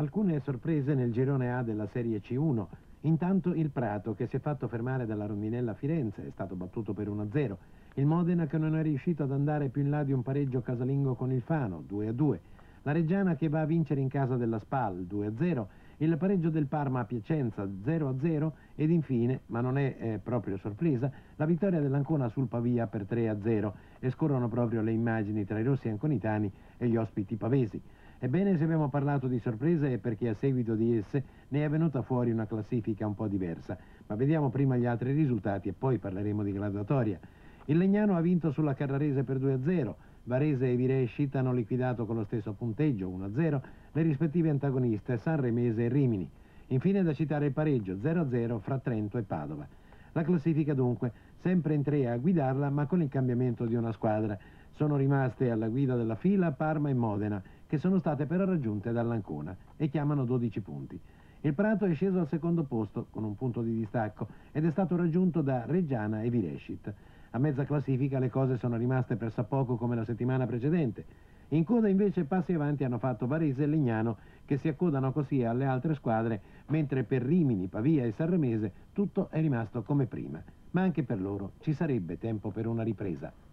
Alcune sorprese nel girone A della Serie C1. Intanto il Prato, che si è fatto fermare dalla Rondinella Firenze, è stato battuto per 1-0. Il Modena, che non è riuscito ad andare più in là di un pareggio casalingo con il Fano, 2-2. La Reggiana, che va a vincere in casa della Spal, 2-0. Il pareggio del Parma a Piacenza, 0-0. Ed infine, ma non è proprio sorpresa, la vittoria dell'Ancona sul Pavia per 3-0. E scorrono proprio le immagini tra i rossi anconitani e gli ospiti pavesi. Ebbene, se abbiamo parlato di sorprese è perché a seguito di esse ne è venuta fuori una classifica un po' diversa. Ma vediamo prima gli altri risultati e poi parleremo di graduatoria. Il Legnano ha vinto sulla Carrarese per 2-0. Varese e Virescit hanno liquidato con lo stesso punteggio, 1-0, le rispettive antagoniste Sanremese e Rimini. Infine da citare il pareggio 0-0 fra Trento e Padova. La classifica dunque sempre in tre a guidarla, ma con il cambiamento di una squadra. Sono rimaste alla guida della fila Parma e Modena, che sono state però raggiunte dall'Ancona e chiamano 12 punti. Il Prato è sceso al secondo posto con un punto di distacco ed è stato raggiunto da Reggiana e Virescit. A mezza classifica le cose sono rimaste pressappoco come la settimana precedente. In coda invece passi avanti hanno fatto Varese e Legnano, che si accodano così alle altre squadre, mentre per Rimini, Pavia e Sanremese tutto è rimasto come prima. Ma anche per loro ci sarebbe tempo per una ripresa.